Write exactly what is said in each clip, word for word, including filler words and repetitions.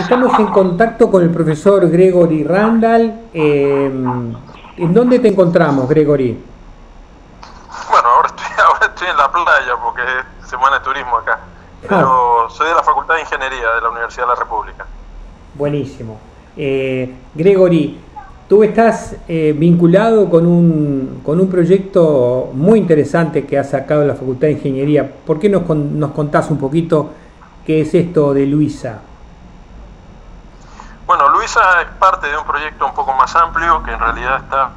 estamos en contacto con el profesor Gregory Randall. Eh, ¿En dónde te encontramos, Gregory? Bueno, ahora estoy, ahora estoy en la playa porque es semana de turismo acá, pero ah. soy de la Facultad de Ingeniería de la Universidad de la República. Buenísimo. Eh, Gregory, tú estás eh, vinculado con un, con un proyecto muy interesante que ha sacado la Facultad de Ingeniería. ¿Por qué nos, nos contás un poquito qué es esto de Luisa? Bueno, Luisa es parte de un proyecto un poco más amplio que en realidad está,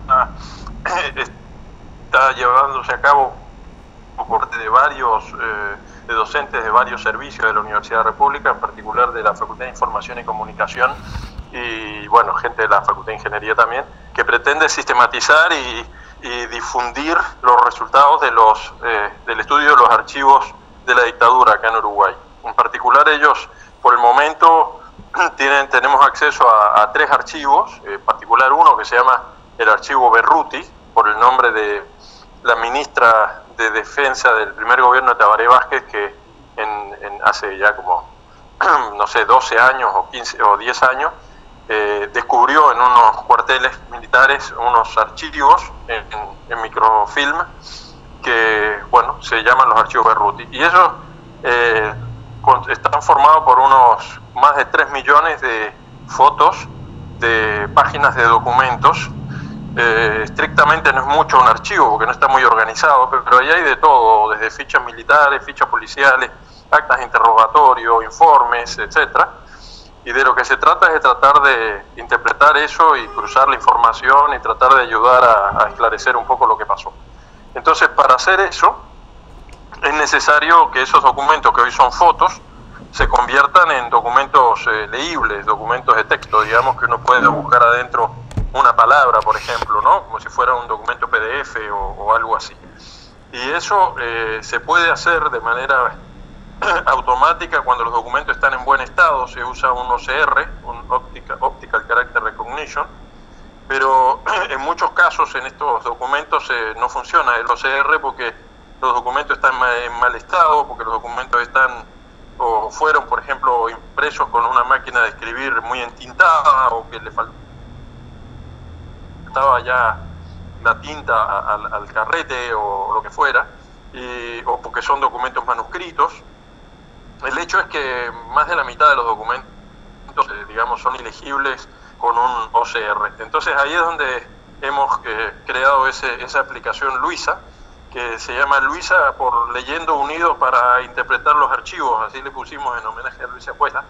está llevándose a cabo por parte de varios eh, de docentes de varios servicios de la Universidad de la República, en particular de la Facultad de Información y Comunicación y, bueno, gente de la Facultad de Ingeniería también, que pretende sistematizar y, y difundir los resultados de los, eh, del estudio de los archivos de la dictadura acá en Uruguay. En particular ellos, por el momento, Tienen, tenemos acceso a, a tres archivos, en particular uno que se llama el archivo Berruti, por el nombre de la ministra de Defensa del primer gobierno de Tabaré Vázquez, que en, en hace ya como, no sé, doce años o quince o diez años, eh, descubrió en unos cuarteles militares unos archivos en, en, en microfilm que, bueno, se llaman los archivos Berruti. Y esos eh, están formados por unos más de tres millones de fotos de páginas de documentos. Eh, estrictamente no es mucho un archivo porque no está muy organizado, pero ahí hay de todo, desde fichas militares, fichas policiales, actas de interrogatorio, informes, etcétera. Y de lo que se trata es de tratar de interpretar eso y cruzar la información y tratar de ayudar a, a esclarecer un poco lo que pasó. Entonces, para hacer eso, es necesario que esos documentos, que hoy son fotos, se conviertan en documentos eh, leíbles, documentos de texto, digamos, que uno pueda buscar adentro una palabra, por ejemplo, ¿no? Como si fuera un documento P D F o, o algo así. Y eso eh, se puede hacer de manera automática cuando los documentos están en buen estado. Se usa un O C R, un Optical, Optical Character Recognition, pero en muchos casos en estos documentos eh, no funciona el O C R porque los documentos están en mal estado, porque los documentos están o fueron, por ejemplo, impresos con una máquina de escribir muy entintada o que le faltaba ya la tinta al, al carrete o lo que fuera, y, o porque son documentos manuscritos. El hecho es que más de la mitad de los documentos, eh, digamos, son ilegibles con un O C R. Entonces ahí es donde hemos eh, creado ese, esa aplicación Luisa, que se llama Luisa por Leyendo Unidos para interpretar los archivos, así le pusimos en homenaje a Luisa Puesta,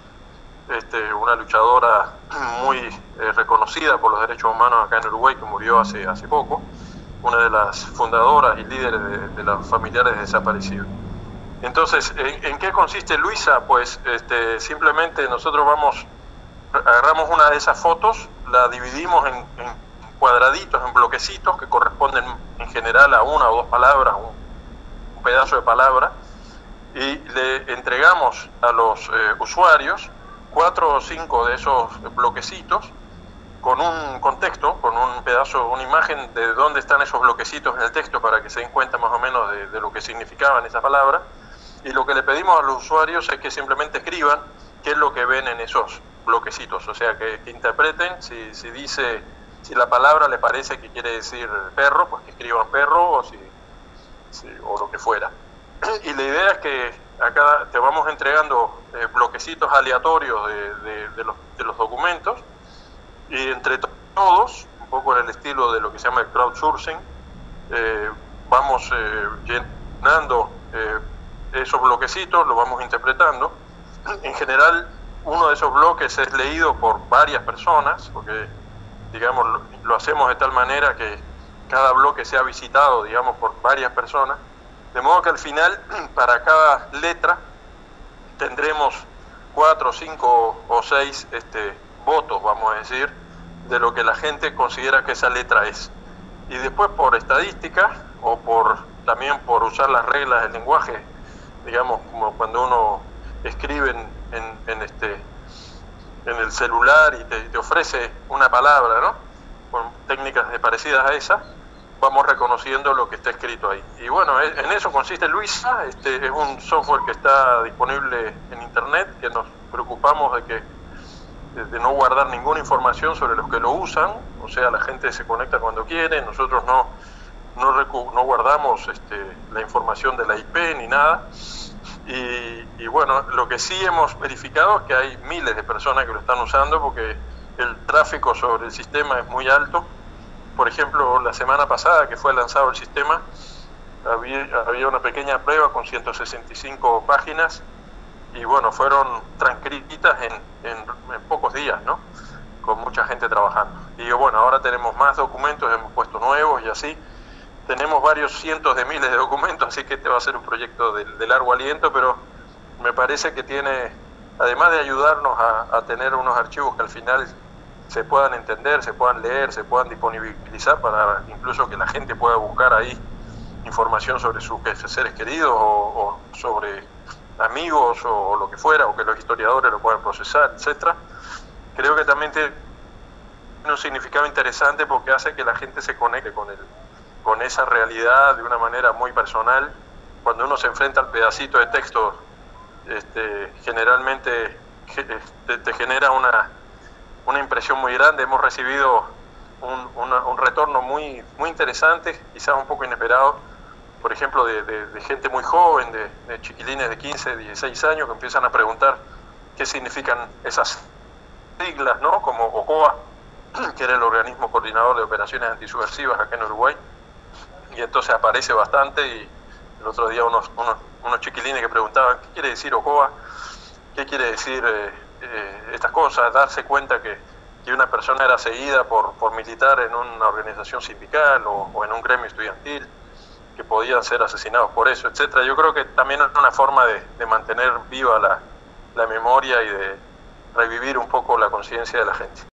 este, una luchadora muy eh, reconocida por los derechos humanos acá en Uruguay, que murió hace, hace poco, una de las fundadoras y líderes de, de los familiares desaparecidos. Entonces, ¿en, en qué consiste Luisa? Pues este, simplemente nosotros vamos, agarramos una de esas fotos, la dividimos en, en cuadraditos, en bloquecitos que corresponden en general a una o dos palabras, un, un pedazo de palabra, y le entregamos a los eh, usuarios cuatro o cinco de esos bloquecitos con un contexto, con un pedazo, una imagen de dónde están esos bloquecitos en el texto para que se den cuenta más o menos de, de lo que significaban esas palabras. Y lo que le pedimos a los usuarios es que simplemente escriban qué es lo que ven en esos bloquecitos, o sea, que, que interpreten si, si dice... Si la palabra le parece que quiere decir perro, pues que escriban perro o, si, si, o lo que fuera. Y la idea es que acá te vamos entregando eh, bloquecitos aleatorios de, de, de, los, de los documentos y entre todos, un poco en el estilo de lo que se llama el crowdsourcing, eh, vamos eh, llenando eh, esos bloquecitos, los vamos interpretando. En general, uno de esos bloques es leído por varias personas, porque digamos, lo, lo hacemos de tal manera que cada bloque sea visitado, digamos, por varias personas, de modo que al final, para cada letra, tendremos cuatro, cinco o seis este, votos, vamos a decir, de lo que la gente considera que esa letra es. Y después, por estadística, o por también por usar las reglas del lenguaje, digamos, como cuando uno escribe en, en, en este... en el celular y te, te ofrece una palabra, ¿no? Con técnicas de parecidas a esa, vamos reconociendo lo que está escrito ahí. Y bueno, en eso consiste Luisa. Este es un software que está disponible en internet, que nos preocupamos de que de, de no guardar ninguna información sobre los que lo usan, o sea, la gente se conecta cuando quiere, nosotros no, no, recu no guardamos este, la información de la I P ni nada. Y, y bueno, lo que sí hemos verificado es que hay miles de personas que lo están usando porque el tráfico sobre el sistema es muy alto. Por ejemplo, la semana pasada que fue lanzado el sistema, había, había una pequeña prueba con ciento sesenta y cinco páginas y bueno, fueron transcritas en, en, en pocos días, ¿no? Con mucha gente trabajando. Y bueno, ahora tenemos más documentos, hemos puesto nuevos y así. Tenemos varios cientos de miles de documentos, así que este va a ser un proyecto de, de largo aliento, pero me parece que tiene, además de ayudarnos a, a tener unos archivos que al final se puedan entender, se puedan leer, se puedan disponibilizar para incluso que la gente pueda buscar ahí información sobre sus seres queridos o, o sobre amigos o, o lo que fuera, o que los historiadores lo puedan procesar, etcétera. Creo que también tiene un significado interesante porque hace que la gente se conecte con el con esa realidad de una manera muy personal. Cuando uno se enfrenta al pedacito de texto, este, generalmente te, te genera una, una impresión muy grande. Hemos recibido un, una, un retorno muy, muy interesante, quizás un poco inesperado, por ejemplo, de, de, de gente muy joven, de, de chiquilines de quince, dieciséis años, que empiezan a preguntar qué significan esas siglas, ¿no? Como OCOA, que era el Organismo Coordinador de Operaciones Antisubversivas acá en Uruguay. Y entonces aparece bastante y el otro día unos, unos, unos chiquilines que preguntaban ¿qué quiere decir OCOA? ¿Qué quiere decir eh, eh, estas cosas? Darse cuenta que, que una persona era seguida por, por militar en una organización sindical o, o en un gremio estudiantil, que podían ser asesinados por eso, etcétera. Yo creo que también es una forma de, de mantener viva la, la memoria y de revivir un poco la conciencia de la gente.